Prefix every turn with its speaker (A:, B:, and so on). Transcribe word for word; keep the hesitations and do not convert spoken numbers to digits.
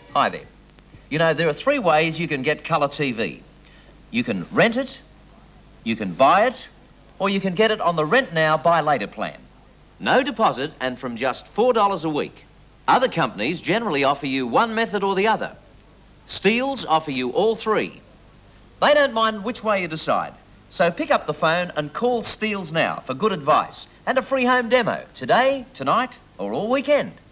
A: Hi there. You know, there are three ways you can get colour T V. You can rent it, you can buy it, or you can get it on the rent now, buy later plan. No deposit and from just four dollars a week. Other companies generally offer you one method or the other. Steels offer you all three. They don't mind which way you decide. So pick up the phone and call Steels now for good advice and a free home demo today, tonight, or all weekend.